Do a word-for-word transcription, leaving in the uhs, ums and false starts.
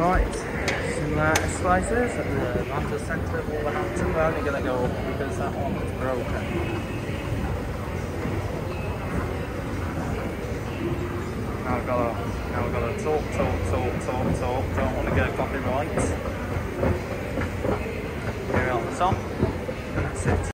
Right, Schindler Escalators at the Mander Centre of Wolverhampton. We're only going to go up because that one is broken. Now we've got to, now we've got to talk, talk, talk, talk, talk. Don't want to get copyright.